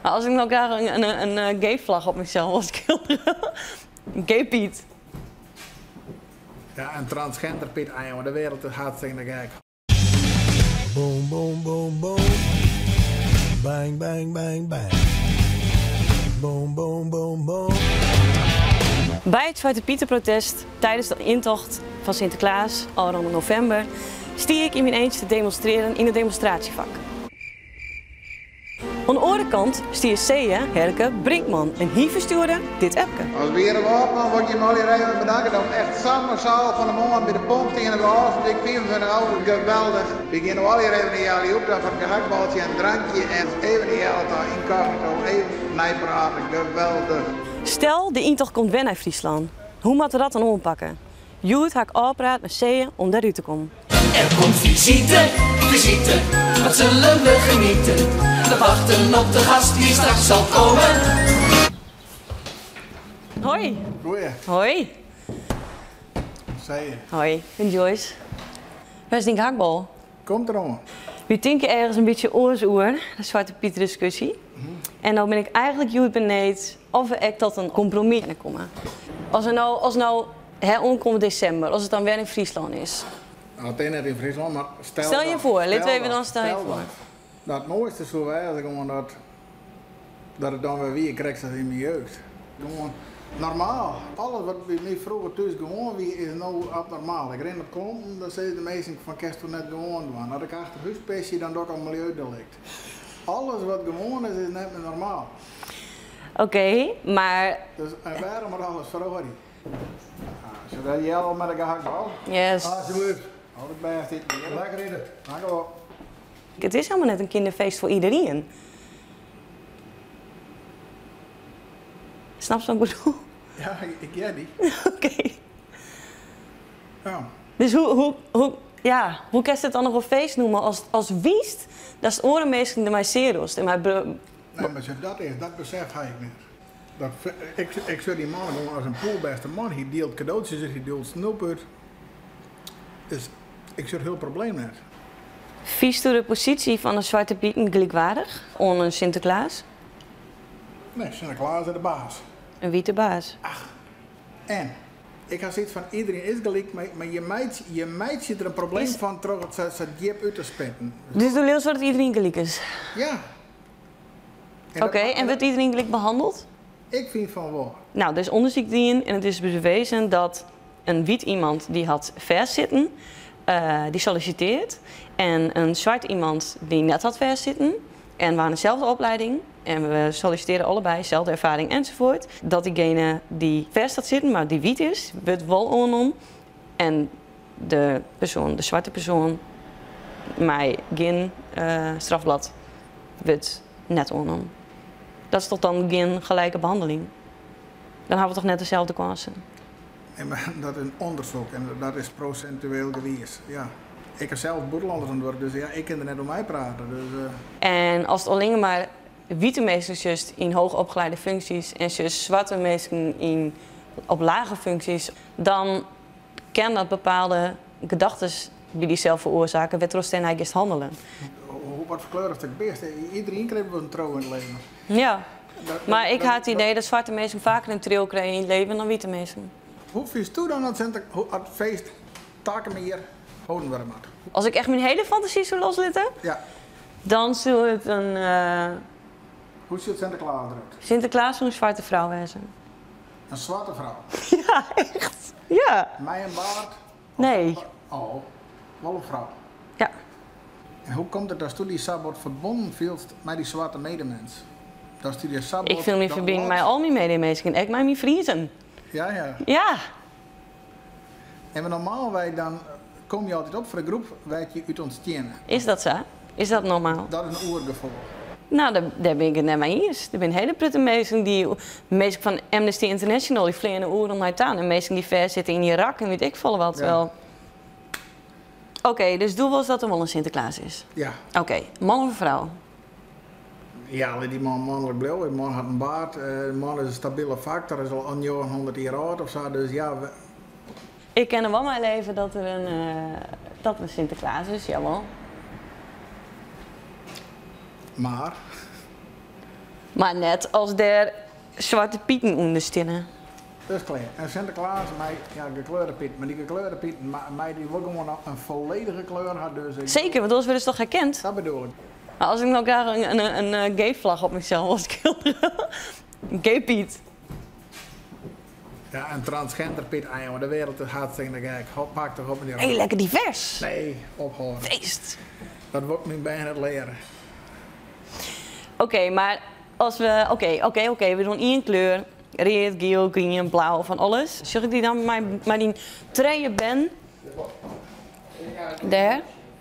Als ik nou graag een gay vlag op mezelf wil schilderen. Gay Piet. Ja, een transgender Piet, maar de wereld is hartstikke gek. Boom, boom, boom, boom. Bang, bang, bang, bang. Boom, boom, boom, boom. Bij het Zwarte Pietenprotest tijdens de intocht van Sinterklaas, al rond november, stier ik in mijn eentje te demonstreren in het demonstratievak. Aan de andere kant stier Seja, Herke, Brinkman en hij verstuurde dit appje. Als we hier opman, word je hem al hier even bedanken. Dan echt samenzaal van de morgen met de pomp tegen de avond. Ik 25 euro, geweldig. We gaan al hier even naar jullie op, dan van een gehaktbaltje en een drankje en even die helft incognito, even nijpraten, geweldig. Stel, de intocht komt weer naar Friesland. Hoe moeten we dat dan oppakken? Joet haak afpraat met Seja om daaruit te komen. Er komt visite, visite, wat zullen we genieten? We wachten op de gast die straks zal komen. Hoi. Goeie, Hoi. zei je. Hoi, ik ben Joyce. Waar is die gehaktbal? Komt erom. We denken ergens een beetje oorzoer, de Zwarte Piet discussie. En dan ben ik eigenlijk Joet beneed of we echt tot een compromis kunnen komen. Als nou onkomt december, als het dan weer in Friesland is. Nou, het is net in Friesland, maar Stel je voor, laten we even dan stel je voor. Dat het mooiste is zo wijs, gewoon dat het dan weer weer krijgt als in mijn jeugd. Gewoon normaal. Alles wat bij mij vroeger thuis gewoon wie is nou abnormaal. Ik ren op klompen, dan zeggen de meesten van kerst toen net gewoon doen. Als ik achter huispestje, dan doe ik al milieudelict. Alles wat gewoon is net meer normaal. Oké, maar... Dus en waarom er alles verhoor je? Zodat je al met een gehaktbal. Yes. Alsjeblieft. Altijd bij dit. Lekker eten. Dank u wel. Het is helemaal net een kinderfeest voor iedereen. Snap je wat ik bedoel? Ja, ik jij die. Oké. Ja. Dus hoe kan je het dan nog een feest noemen als wiest? Dat is het orenmeesting de mij serieus. Nee, maar zo dat is, dat besef hij ik niet. Ik zou die man gewoon als een poolbeste man, hij deelt cadeautjes, hij deelt snoepert. Dus ik zou het heel probleem net. Vies de positie van een Zwarte Piet gelijkwaardig onder een Sinterklaas? Nee, Sinterklaas is de baas. Een witte baas. En ik ga zoiets van iedereen is gelijk, maar je meid ziet er een probleem van terug dat ze diep uit te spitten. Dus de leeuw dat iedereen gelijk is? Ja. Oké, en wordt iedereen gelijk behandeld? Ik vind van wel. Nou, er is onderzoek in en het is bewezen dat een wit iemand die had vers zitten, die solliciteert. En een zwart iemand die net had vers zitten en waren dezelfde opleiding. En we solliciteren allebei, dezelfde ervaring enzovoort. Dat diegene die vers had zitten, maar die wit is, wordt wel onom. En de zwarte persoon, mij geen strafblad, wordt net onom. Dat is toch dan geen gelijke behandeling? Dan hebben we toch net dezelfde kansen? En maar dat is een onderzoek en dat is procentueel geweest. Ja. Ik heb zelf boerenlander worden, dus ja, ik kan er net om mij praten. Dus, En als het alleen maar witte mensen juist in hoogopgeleide functies en juist zwarte mensen op lage functies, dan kan dat bepaalde gedachten die zelf veroorzaken, werd er eigenlijk handelen. Wat verkleurig het best. Iedereen krijgt wel een trouw in het leven. Ja, maar ik had het idee dat zwarte mensen vaker een trail krijgen in het leven dan witte mensen. Hoe vies toe dan dat het feest taken meer houden we maar. Als ik echt mijn hele fantasie zou loslitten, Ja. dan zou het een Hoe ziet Sinterklaas eruit? Sinterklaas voor een zwarte vrouw wezen. Een zwarte vrouw. Ja, echt. Ja. Mij een baard. Nee. Oh, wel een vrouw. Ja. En hoe komt het dat toen die sabot verbonden viel met die zwarte medemens? Dat die sabot. Ik wil me verbinden met al mijn medemensen. Ik mij mijn vriezen. Ja, ja. Ja. En normaal wij dan kom je altijd op voor een groep waar je uit ontstenen. Is dat zo? Is dat normaal? Dat is een oergevoel. Nou, daar ben ik het net mee eens. Er zijn hele prutte mensen die, mensen van Amnesty International, die vliegen oren om mij aan. En mensen die ver zitten in Irak en weet ik veel wat. Ja. Oké, dus doel was dat er wel een Sinterklaas is. Ja. Oké, man of vrouw? Ja, die man mannelijk blauw. Die man had een baard. De man is een stabiele factor. Is al een jaar 100 jaar oud of zo. Dus ja. Ik ken er wel mijn leven dat er een Sinterklaas is, jawel. Maar. Maar net als der zwarte pieten ondersteunen. Dat is klaar. En Sinterklaas, gekleurde Piet. Maar die gekleurde Piet, mij die wil gewoon een volledige kleur had. Dus Zeker, want anders worden ze toch herkend? dat bedoel ik. Maar als ik nou graag een gay vlag op mezelf als schilderen. Gay Piet. Ja, een transgender Piet, maar de wereld is hartstikke gek. Pak toch op met die Hey, lekker divers. Nee, ophouden. Feest. Dat wordt nu bijna het leren. Oké, maar als we... Oké, we doen één kleur. Rood, geel, groen, blauw, van alles. Zeg ik die dan maar die treien ben? Daar.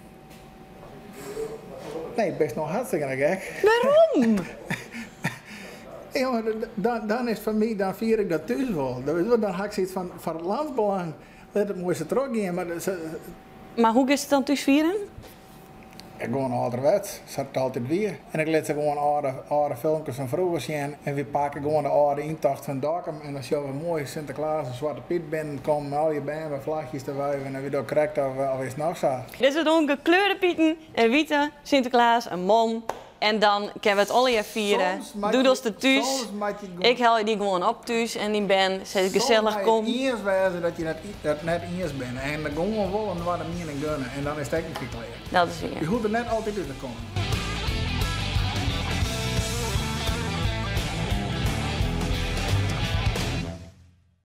Nee, best nog hartstikke gek. Waarom? Ja, dan is van mij, dan vier ik dat thuis wel. Dan had ik zoiets van het landsbelang. Let het mooiste teruggaan. Maar hoe is het dan thuis vieren? Gewoon ouderwets, zat het altijd weer. En ik liet ze gewoon oude filmpjes van vroeger zien. En we pakken gewoon de oude intocht van Dokkum. En als je een mooie Sinterklaas, een zwarte Piet bent, komen al je bijen met vlagjes te wuiven. En wie dat krijgt of is nog zo. Dus we doen gekleurde pieten, een witte, Sinterklaas, een mon. En dan kunnen we het alle jaar vieren. Doedels de thuis. Ik haal die gewoon op thuis en die ben, zet ik gezellig kom. Soms moet je eerst wijzen dat je dat net eerst bent. En dan gewoon wel een wat meer gunnen. En dan is het echt niet gekleed. Dat is weer. Je hoeft er net altijd uit te komen.